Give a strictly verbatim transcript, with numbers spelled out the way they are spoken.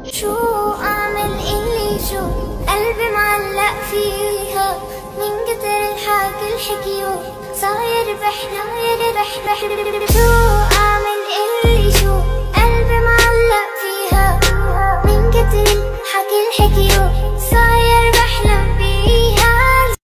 شو أعمل إلي شو قلبي معلق فيها من كتر الحكي الحكيو صاير بحناير رح رح. شو أعمل إلي شو قلبي معلق فيها من كتر الحكي الحكيو